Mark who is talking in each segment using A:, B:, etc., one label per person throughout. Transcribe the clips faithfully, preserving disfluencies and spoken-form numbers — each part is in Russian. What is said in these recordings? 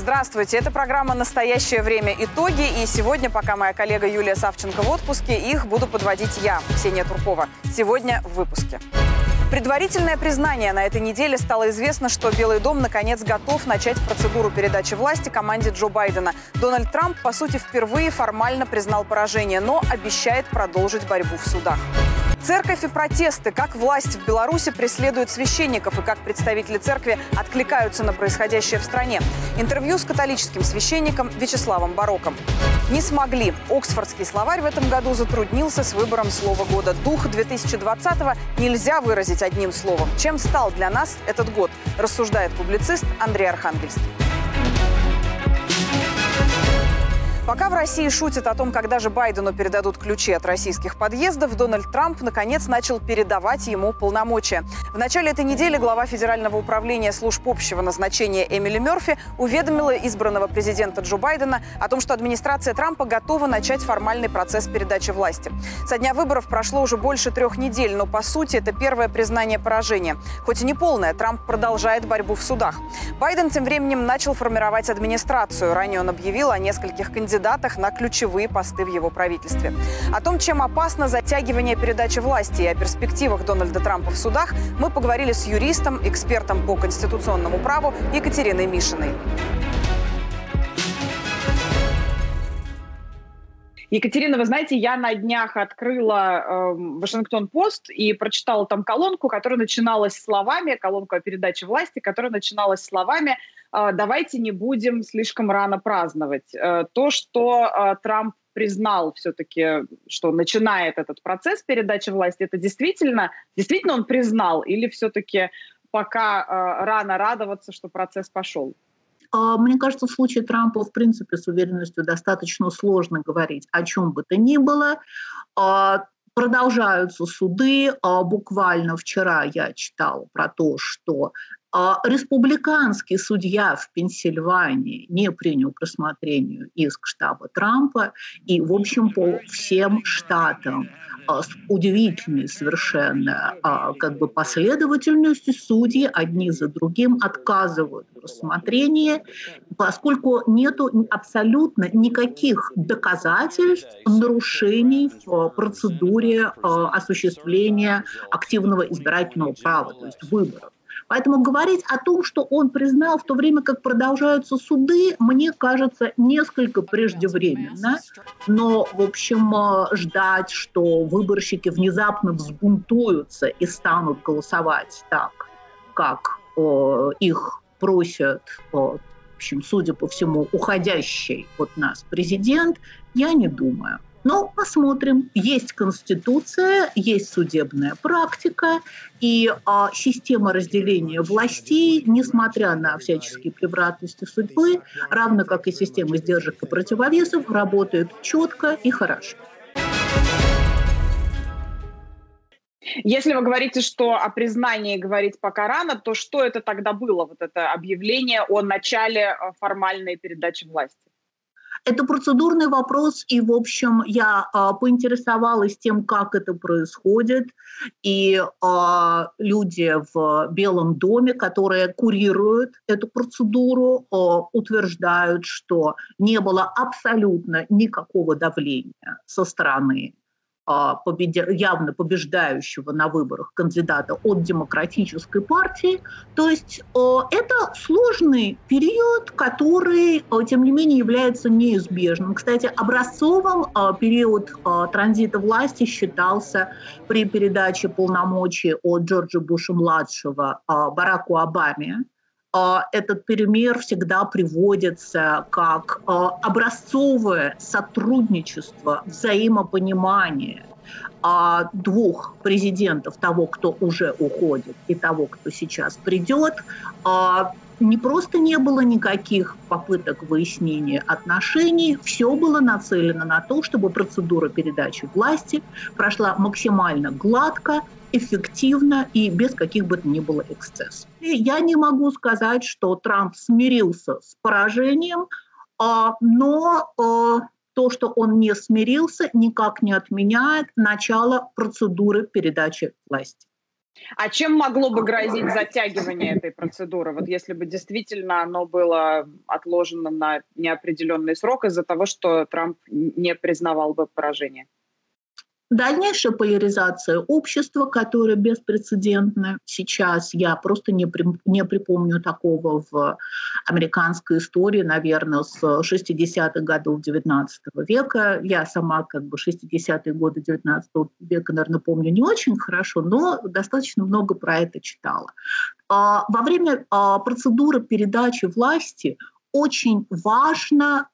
A: Здравствуйте, это программа «Настоящее время. Итоги». И сегодня, пока моя коллега Юлия Савченко в отпуске, их буду подводить я, Ксения Туркова. Сегодня в выпуске. Предварительное признание. На этой неделе стало известно, что Белый дом наконец готов начать процедуру передачи власти команде Джо Байдена. Дональд Трамп, по сути, впервые формально признал поражение, но обещает продолжить борьбу в судах. Церковь и протесты. Как власть в Беларуси преследует священников и как представители церкви откликаются на происходящее в стране. Интервью с католическим священником Вячеславом Бароком. Не смогли. Оксфордский словарь в этом году затруднился с выбором слова года. Дух две тысячи двадцатого нельзя выразить одним словом. Чем стал для нас этот год, рассуждает публицист Андрей Архангельский. Пока в России шутят о том, когда же Байдену передадут ключи от российских подъездов, Дональд Трамп наконец начал передавать ему полномочия. В начале этой недели глава Федерального управления служб общего назначения Эмили Мерфи уведомила избранного президента Джо Байдена о том, что администрация Трампа готова начать формальный процесс передачи власти. Со дня выборов прошло уже больше трех недель, но по сути это первое признание поражения. Хоть и не полное, Трамп продолжает борьбу в судах. Байден тем временем начал формировать администрацию. Ранее он объявил о нескольких кандидатах на ключевые посты в его правительстве. О том, чем опасно затягивание передачи власти и о перспективах Дональда Трампа в судах, мы поговорили с юристом, экспертом по конституционному праву Екатериной Мишиной.
B: Екатерина, вы знаете, я на днях открыла э, Вашингтон-Пост и прочитала там колонку, которая начиналась словами, колонку о передаче власти, которая начиналась словами э, «давайте не будем слишком рано праздновать». Э, то, что э, Трамп признал все-таки, что начинает этот процесс передачи власти, это действительно, действительно он признал или все-таки пока э, рано радоваться, что процесс пошел?
C: Мне кажется, в случае Трампа, в принципе, с уверенностью достаточно сложно говорить о чем бы то ни было. Продолжаются суды. Буквально вчера я читала про то, что республиканский судья в Пенсильвании не принял к рассмотрению иск штаба Трампа. И, в общем, по всем штатам с удивительной совершенно как бы последовательностью судьи одни за другим отказывают в рассмотрении, поскольку нет абсолютно никаких доказательств нарушений в процедуре осуществления активного избирательного права, то есть выборов. Поэтому говорить о том, что он признал, в то время как продолжаются суды, мне кажется несколько преждевременно. Но, в общем, ждать, что выборщики внезапно взбунтуются и станут голосовать так, как о, их просят, о, в общем, судя по всему, уходящий от нас президент, я не думаю. Но посмотрим. Есть Конституция, есть судебная практика, и а, система разделения властей, несмотря на всяческие превратности судьбы, равно как и система сдержек и противовесов, работает четко и хорошо.
B: Если вы говорите, что о признании говорить пока рано, то что это тогда было, вот это объявление о начале формальной передачи власти?
C: Это процедурный вопрос, и, в общем, я а, поинтересовалась тем, как это происходит, и а, люди в Белом доме, которые курируют эту процедуру, а, утверждают, что не было абсолютно никакого давления со стороны Победя, явно побеждающего на выборах кандидата от Демократической партии. То есть э, это сложный период, который, э, тем не менее, является неизбежным. Кстати, образцовым э, период э, транзита власти считался при передаче полномочий от Джорджа Буша-младшего э, Бараку Обаме. Этот пример всегда приводится как образцовое сотрудничество, взаимопонимание двух президентов, того, кто уже уходит, и того, кто сейчас придет. Не просто не было никаких попыток выяснения отношений, все было нацелено на то, чтобы процедура передачи власти прошла максимально гладко, эффективно и без каких бы то ни было эксцессов. И я не могу сказать, что Трамп смирился с поражением, но то, что он не смирился, никак не отменяет начало процедуры передачи власти.
B: А чем могло бы грозить затягивание этой процедуры, вот если бы действительно оно было отложено на неопределенный срок из-за того, что Трамп не признавал бы поражение?
C: Дальнейшая поляризация общества, которая беспрецедентна сейчас. Я просто не, при, не припомню такого в американской истории, наверное, с шестидесятых годов девятнадцатого века. Я сама как бы шестидесятые годы девятнадцатого века, наверное, помню не очень хорошо, но достаточно много про это читала. Во время процедуры передачи власти очень важно,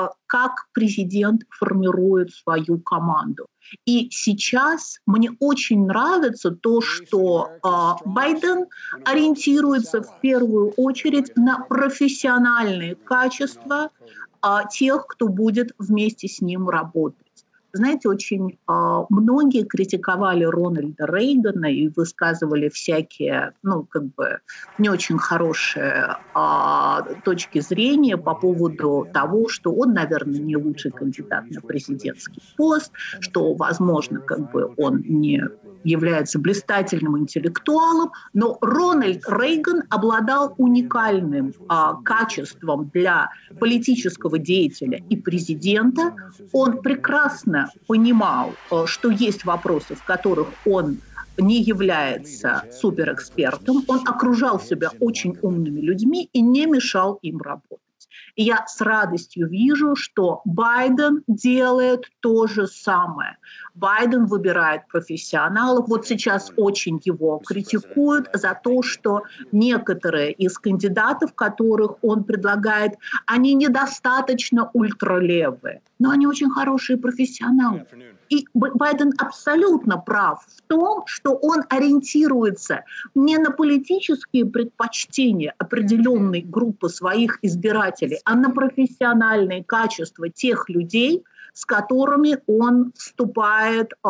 C: как президент формирует свою команду. И сейчас мне очень нравится то, что Байден ориентируется в первую очередь на профессиональные качества тех, кто будет вместе с ним работать. Знаете, очень э, многие критиковали Рональда Рейгана и высказывали всякие, ну, как бы не очень хорошие э, точки зрения по поводу того, что он, наверное, не лучший кандидат на президентский пост, что, возможно, как бы он не является блистательным интеллектуалом, но Рональд Рейган обладал уникальным э, качеством для политического деятеля и президента. Он прекрасно понимал, что есть вопросы, в которых он не является суперэкспертом. Он окружал себя очень умными людьми и не мешал им работать. И я с радостью вижу, что Байден делает то же самое. Байден выбирает профессионалов. Вот сейчас очень его критикуют за то, что некоторые из кандидатов, которых он предлагает, они недостаточно ультралевые, но они очень хорошие профессионалы. И Байден абсолютно прав в том, что он ориентируется не на политические предпочтения определенной группы своих избирателей, а на профессиональные качества тех людей, с которыми он вступает э,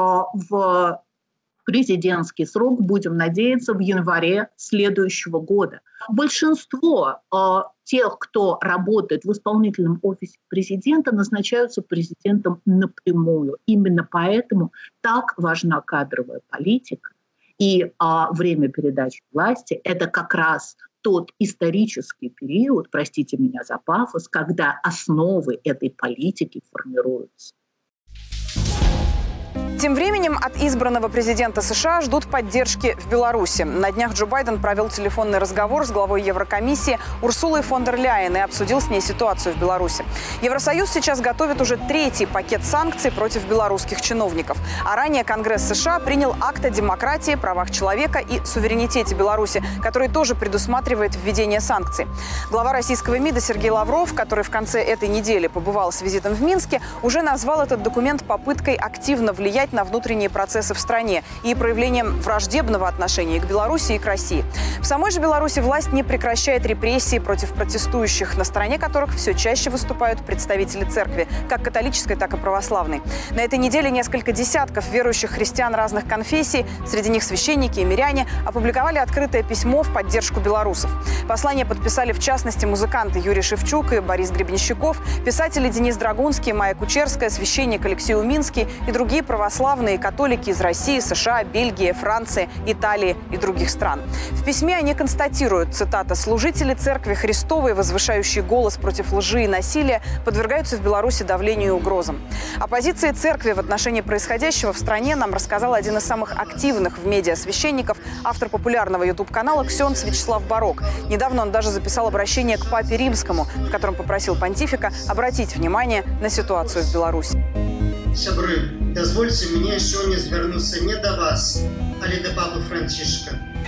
C: в президентский срок, будем надеяться, в январе следующего года. Большинство э, тех, кто работает в исполнительном офисе президента, назначаются президентом напрямую. Именно поэтому так важна кадровая политика. И э, время передачи власти – это как раз тот исторический период, простите меня за пафос, когда основы этой политики формируются.
A: Тем временем от избранного президента США ждут поддержки в Беларуси. На днях Джо Байден провел телефонный разговор с главой Еврокомиссии Урсулой фон дер Ляйен и обсудил с ней ситуацию в Беларуси. Евросоюз сейчас готовит уже третий пакет санкций против белорусских чиновников. А ранее Конгресс США принял акт о демократии, правах человека и суверенитете Беларуси, который тоже предусматривает введение санкций. Глава российского МИДа Сергей Лавров, который в конце этой недели побывал с визитом в Минске, уже назвал этот документ попыткой активно влиять на внутренние процессы в стране и проявлением враждебного отношения к Беларуси и к России. В самой же Беларуси власть не прекращает репрессии против протестующих, на стороне которых все чаще выступают представители церкви, как католической, так и православной. На этой неделе несколько десятков верующих христиан разных конфессий, среди них священники и миряне, опубликовали открытое письмо в поддержку белорусов. Послание подписали в частности музыканты Юрий Шевчук и Борис Гребенщиков, писатели Денис Драгунский, Майя Кучерская, священник Алексей Уминский и другие православные католики из России, США, Бельгии, Франции, Италии и других стран. В письме они констатируют, цитата, «служители Церкви Христовой, возвышающие голос против лжи и насилия, подвергаются в Беларуси давлению и угрозам». О позиции Церкви в отношении происходящего в стране нам рассказал один из самых активных в медиа священников, автор популярного ютуб-канала «Ксенц» Вячеслав Барок. Недавно он даже записал обращение к Папе Римскому, в котором попросил понтифика обратить внимание на ситуацию в Беларуси.
D: Сябры, дозвольте мне сегодня звернуться не до вас, але до папы Францишка.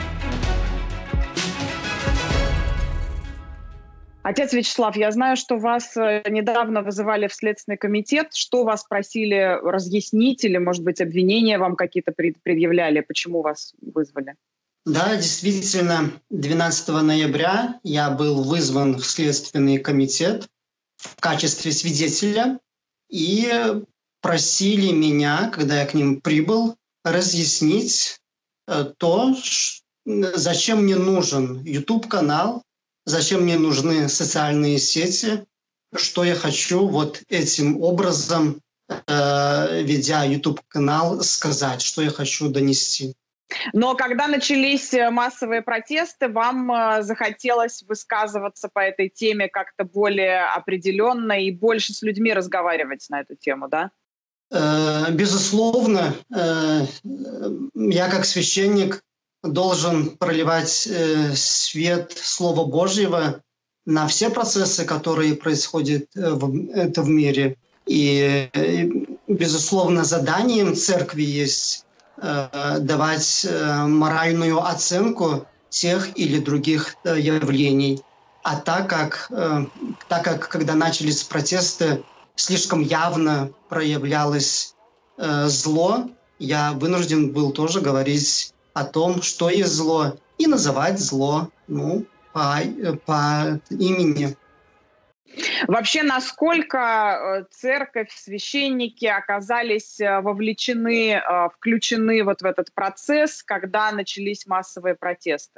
B: Отец Вячеслав, я знаю, что вас недавно вызывали в Следственный комитет. Что вас просили разъяснить или, может быть, обвинения вам какие-то предъявляли? Почему вас вызвали?
D: Да, действительно, двенадцатого ноября я был вызван в Следственный комитет в качестве свидетеля и просили меня, когда я к ним прибыл, разъяснить то, зачем мне нужен ютуб-канал, зачем мне нужны социальные сети, что я хочу вот этим образом, э, ведя ютуб-канал, сказать, что я хочу донести.
B: Но когда начались массовые протесты, вам захотелось высказываться по этой теме как-то более определенно и больше с людьми разговаривать на эту тему, да?
D: Безусловно, я как священник должен проливать свет Слова Божьего на все процессы, которые происходят в, это в мире. И, безусловно, заданием церкви есть э, давать э, моральную оценку тех или других э, явлений. А так как, э, так как, когда начались протесты, слишком явно проявлялось э, зло, я вынужден был тоже говорить о том, что есть зло, и называть зло, ну, по, по имени.
B: Вообще, насколько церковь, священники оказались вовлечены, включены вот в этот процесс, когда начались массовые протесты?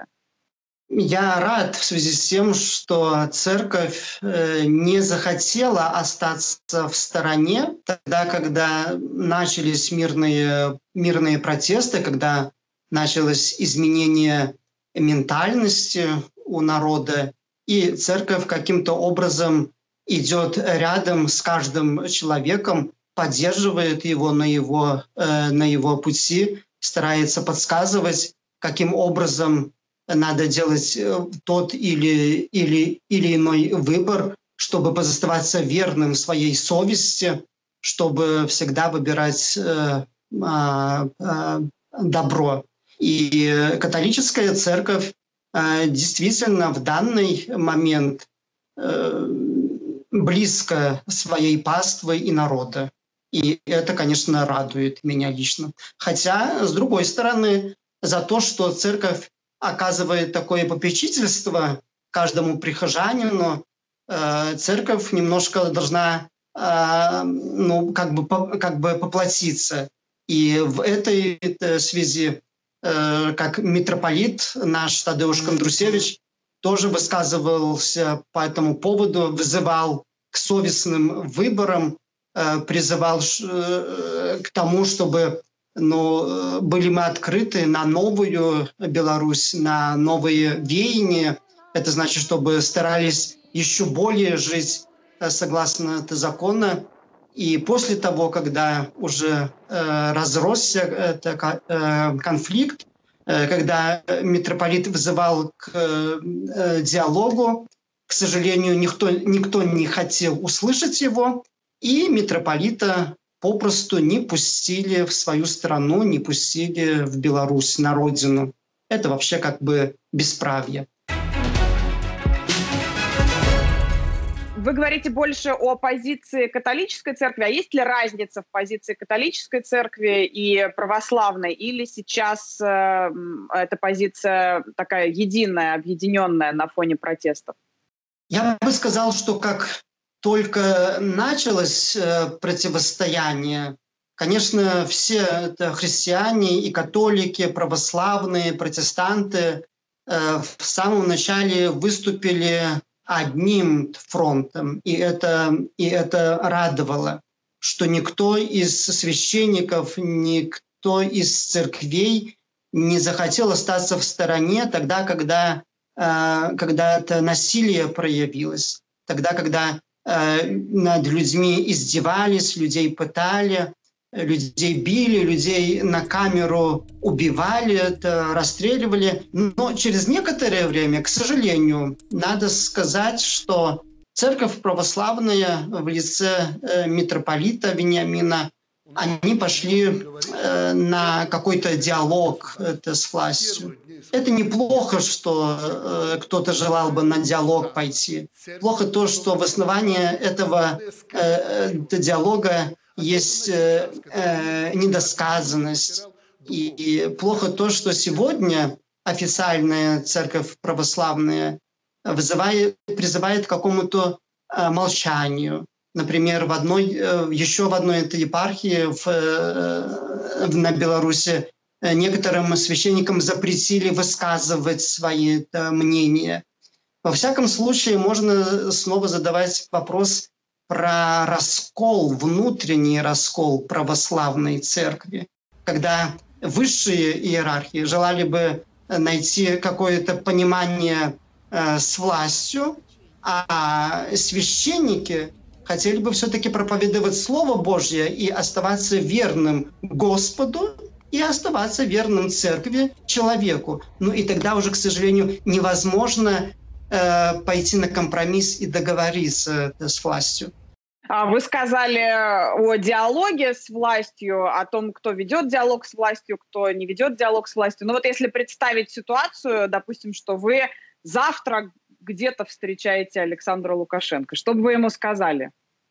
D: Я рад в связи с тем, что церковь не захотела остаться в стороне тогда, когда начались мирные, мирные протесты, когда началось изменение ментальности у народа, и церковь каким-то образом идет рядом с каждым человеком, поддерживает его на его, э, на его пути, старается подсказывать, каким образом надо делать тот или, или, или иной выбор, чтобы оставаться верным своей совести, чтобы всегда выбирать э, э, добро. И католическая церковь э, действительно в данный момент э, близко своей паствы и народа. И это, конечно, радует меня лично. Хотя, с другой стороны, за то, что церковь оказывает такое попечительство каждому прихожанину, э, церковь немножко должна э, ну, как бы, как бы поплатиться. И в этой связи, э, как митрополит наш Тадеуш Кондрусевич тоже высказывался по этому поводу, вызывал к совестным выборам, э, призывал э, к тому, чтобы ну, были мы открыты на новую Беларусь, на новые веяния. Это значит, чтобы старались еще более жить согласно закона. И после того, когда уже э, разросся этот э, конфликт, э, когда митрополит вызывал к э, диалогу, к сожалению, никто, никто не хотел услышать его, и митрополита попросту не пустили в свою страну, не пустили в Беларусь, на родину. Это вообще как бы бесправие.
B: Вы говорите больше о позиции католической церкви. А есть ли разница в позиции католической церкви и православной? Или сейчас э, эта позиция такая единая, объединенная на фоне протестов?
D: Я бы сказал, что как только началось э, противостояние, конечно, все это христиане и католики, православные, протестанты э, в самом начале выступили одним фронтом, и это, и это радовало, что никто из священников, никто из церквей не захотел остаться в стороне тогда, когда, э, когда это насилие проявилось, тогда, когда над людьми издевались, людей пытали, людей били, людей на камеру убивали, это, расстреливали. Но через некоторое время, к сожалению, надо сказать, что церковь православная в лице э, митрополита Вениамина, они пошли э, на какой-то диалог это, с властью. Это неплохо, что э, кто-то желал бы на диалог пойти. Плохо то, что в основании этого э, диалога есть э, э, недосказанность. И, и плохо то, что сегодня официальная церковь православная вызывает, призывает к какому-то э, молчанию. Например, в одной, э, еще в одной этой епархии в, э, на Беларуси некоторым священникам запретили высказывать свои это, мнения. Во всяком случае, можно снова задавать вопрос про раскол, внутренний раскол православной церкви, когда высшие иерархии желали бы найти какое-то понимание э, с властью, а священники хотели бы все-таки проповедовать Слово Божье и оставаться верным Господу и оставаться верным церкви, человеку. Ну и тогда уже, к сожалению, невозможно э, пойти на компромисс и договориться э, с властью.
B: Вы сказали о диалоге с властью, о том, кто ведет диалог с властью, кто не ведет диалог с властью. Но вот если представить ситуацию, допустим, что вы завтра где-то встречаете Александра Лукашенко, что бы вы ему сказали?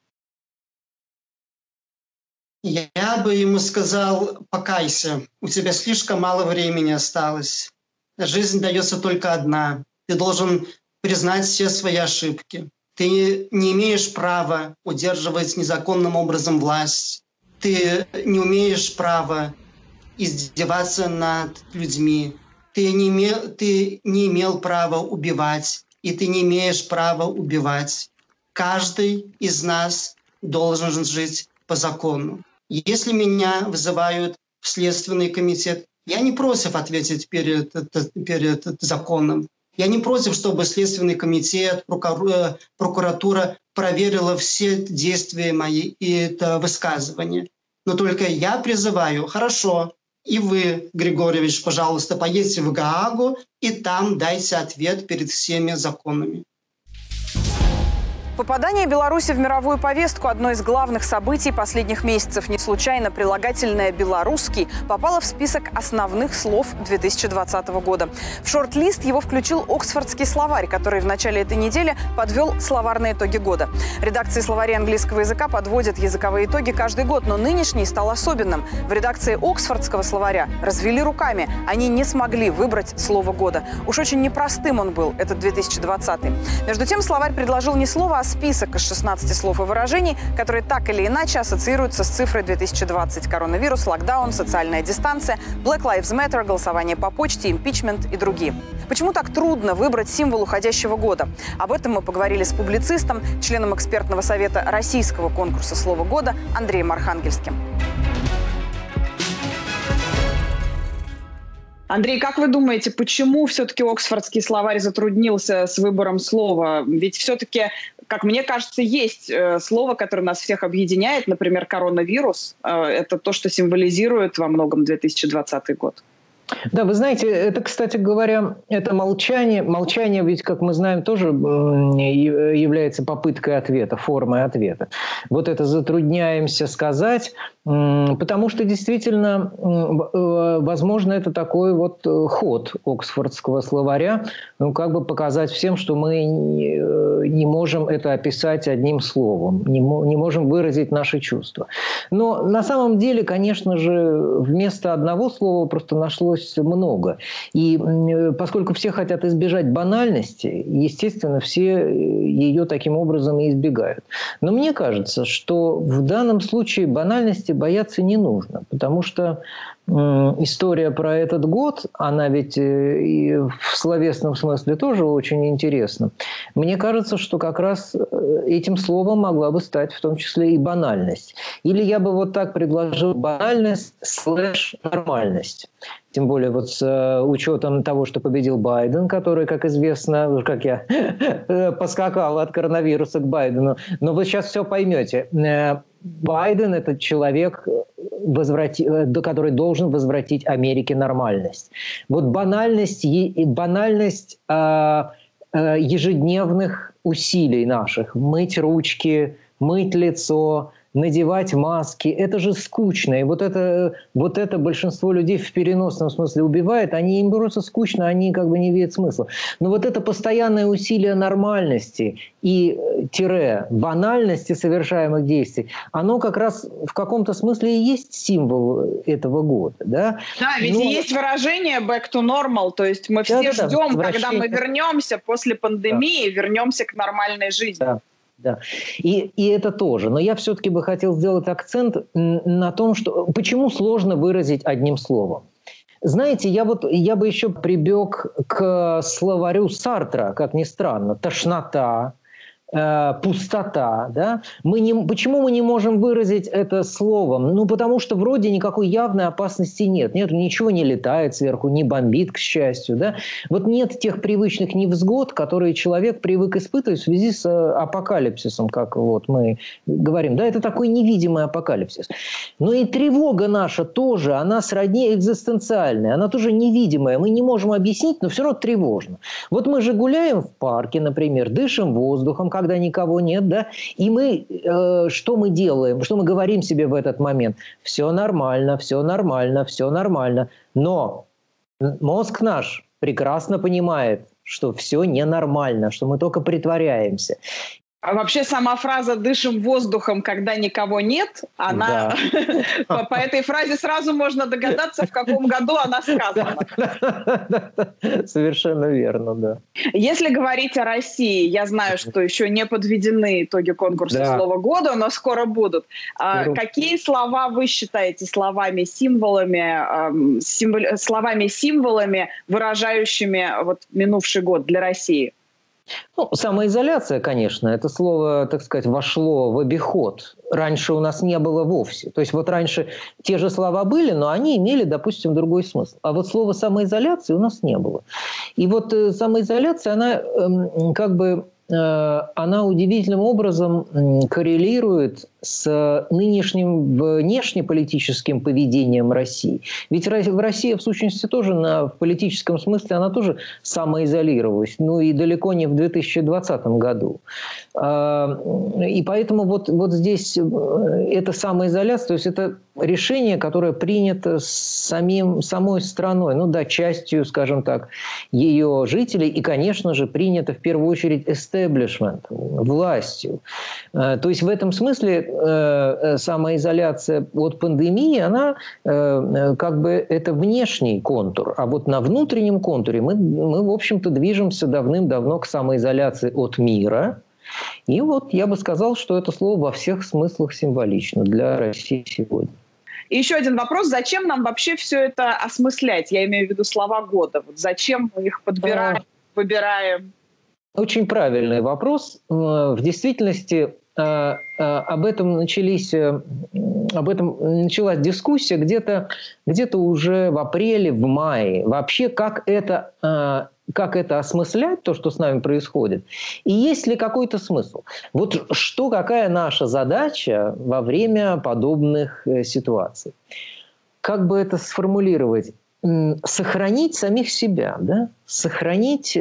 D: Я бы ему сказал: покайся, у тебя слишком мало времени осталось. Жизнь дается только одна. Ты должен признать все свои ошибки. Ты не имеешь права удерживать незаконным образом власть. Ты не имеешь права издеваться над людьми. Ты не имел, ты не имел права убивать, и ты не имеешь права убивать. Каждый из нас должен жить по закону. Если меня вызывают в Следственный комитет, я не против ответить перед, перед законом. Я не против, чтобы Следственный комитет, прокуратура проверила все действия мои и это высказывания. Но только я призываю: хорошо, и вы, Григорьевич, пожалуйста, поедете в Гаагу и там дайте ответ перед всеми законами.
A: Попадание Беларуси в мировую повестку – одно из главных событий последних месяцев. Не случайно прилагательное «белорусский» попало в список основных слов две тысячи двадцатого года. В шорт-лист его включил Оксфордский словарь, который в начале этой недели подвел словарные итоги года. Редакции словарей английского языка подводят языковые итоги каждый год, но нынешний стал особенным. В редакции Оксфордского словаря развели руками. Они не смогли выбрать слово года. Уж очень непростым он был, этот две тысячи двадцатый. Между тем, словарь предложил не слово, а список из шестнадцати слов и выражений, которые так или иначе ассоциируются с цифрой две тысячи двадцать. Коронавирус, локдаун, социальная дистанция, Black Lives Matter, голосование по почте, импичмент и другие. Почему так трудно выбрать символ уходящего года? Об этом мы поговорили с публицистом, членом экспертного совета российского конкурса слова года Андреем Архангельским.
B: Андрей, как вы думаете, почему все-таки Оксфордский словарь затруднился с выбором слова? Ведь все-таки, как мне кажется, есть э, слово, которое нас всех объединяет, например, коронавирус. Э, это то, что символизирует во многом две тысячи двадцатый год.
E: Да, вы знаете, это, кстати говоря, это молчание. Молчание ведь, как мы знаем, тоже является попыткой ответа, формой ответа. Вот это затрудняемся сказать, потому что действительно, возможно, это такой вот ход Оксфордского словаря, ну, как бы показать всем, что мы не можем это описать одним словом, не можем выразить наши чувства. Но на самом деле, конечно же, вместо одного слова просто нашлось много. И поскольку все хотят избежать банальности, естественно, все ее таким образом и избегают. Но мне кажется, что в данном случае банальности бояться не нужно, потому что история про этот год, она ведь и в словесном смысле тоже очень интересна. Мне кажется, что как раз этим словом могла бы стать в том числе и банальность. Или я бы вот так предложил: банальность слэш нормальность. Тем более вот с учетом того, что победил Байден, который, как известно, как я поскакал от коронавируса к Байдену. Но вы сейчас все поймете. Байден – это человек, возврати... который должен возвратить Америке нормальность. Вот банальность, банальность э, э, ежедневных усилий наших. Мыть ручки, мыть лицо, надевать маски. Это же скучно. И вот это, вот это большинство людей в переносном смысле убивает. Они им просто скучно, они как бы не видят смысла. Но вот это постоянное усилие нормальности и тире банальности совершаемых действий, оно как раз в каком-то смысле и есть символ этого года. Да,
B: да, ведь Но... есть выражение back to normal. То есть мы все да, ждем, да, когда мы вернемся после пандемии, да. вернемся к нормальной жизни.
E: Да. Да. И, и это тоже. Но я все-таки бы хотел сделать акцент на том, что почему сложно выразить одним словом. Знаете, я, вот, я бы еще прибег к словарю Сартра, как ни странно. Тошнота, э, пустота. Да? Мы не, почему мы не можем выразить это словом? Ну, потому что вроде никакой явной опасности нет. Нет, ничего не летает сверху, не бомбит, к счастью. Да? Вот нет тех привычных невзгод, которые человек привык испытывать в связи с апокалипсисом, как вот мы говорим. Да, это такой невидимый апокалипсис. Но и тревога наша тоже, она сродни экзистенциальная, она тоже невидимая. Мы не можем объяснить, но все равно тревожно. Вот мы же гуляем в парке, например, дышим воздухом, когда никого нет, да, и мы, э, что мы делаем, что мы говорим себе в этот момент? Все нормально, все нормально, все нормально. Но мозг наш прекрасно понимает, что все ненормально, что мы только притворяемся.
B: А вообще сама фраза «дышим воздухом, когда никого нет», она да. По этой фразе сразу можно догадаться, в каком году она сказана.
E: Совершенно верно, да.
B: Если говорить о России, я знаю, что еще не подведены итоги конкурса да. «Слово года», но скоро будут. Скоро. Какие слова вы считаете словами-символами, символ, словами-символами, выражающими вот минувший год для России?
E: Ну, самоизоляция, конечно, это слово, так сказать, вошло в обиход. Раньше у нас не было вовсе. То есть вот раньше те же слова были, но они имели, допустим, другой смысл. А вот слова самоизоляции у нас не было. И вот э, самоизоляция, она э, как бы э, она удивительным образом коррелирует с нынешним внешнеполитическим поведением России. Ведь Россия, в сущности, тоже на, в политическом смысле, она тоже самоизолировалась. Ну и далеко не в две тысячи двадцатом году. И поэтому вот, вот здесь эта самоизоляция, то есть это решение, которое принято самим, самой страной, ну да, частью, скажем так, ее жителей, и, конечно же, принято в первую очередь establishment, властью. То есть в этом смысле самоизоляция от пандемии, она как бы это внешний контур, а вот на внутреннем контуре мы, мы в общем-то, движемся давным-давно к самоизоляции от мира. И вот я бы сказал, что это слово во всех смыслах символично для России сегодня.
B: И еще один вопрос. Зачем нам вообще все это осмыслять? Я имею в виду слова года. Вот зачем мы их подбираем, а, выбираем?
E: Очень правильный вопрос. В действительности об этом начались, об этом началась дискуссия где-то, где-то уже в апреле, в мае. Вообще, как это, как это осмыслять, то, что с нами происходит, и есть ли какой-то смысл? Вот что, какая наша задача во время подобных ситуаций? Как бы это сформулировать? Сохранить самих себя, да? Сохранить,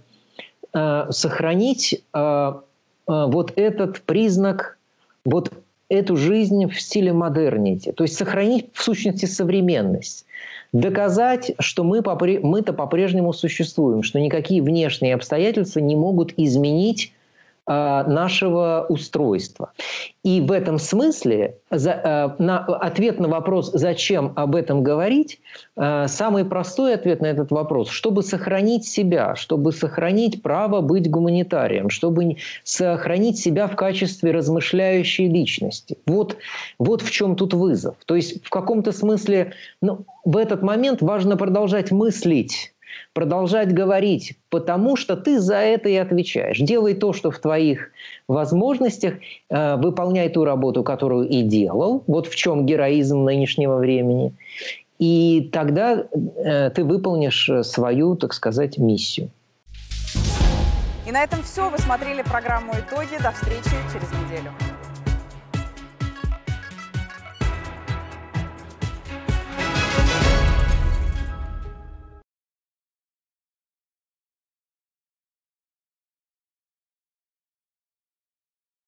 E: сохранить вот этот признак, вот эту жизнь в стиле модернити. То есть сохранить, в сущности, современность. Доказать, что мы попре- мы-то по-прежнему существуем, что никакие внешние обстоятельства не могут изменить э, нашего устройства. И в этом смысле за, э, на, ответ на вопрос, зачем об этом говорить, э, самый простой ответ на этот вопрос, чтобы сохранить себя, чтобы сохранить право быть гуманитарием, чтобы сохранить себя в качестве размышляющей личности. Вот, вот в чем тут вызов. То есть в каком-то смысле ну, в этот момент важно продолжать мыслить, продолжать говорить, потому что ты за это и отвечаешь. Делай то, что в твоих возможностях, э, выполняй ту работу, которую и делал. Вот в чем героизм нынешнего времени. И тогда э, ты выполнишь свою, так сказать, миссию.
A: И на этом все. Вы смотрели программу «Итоги». До встречи через неделю.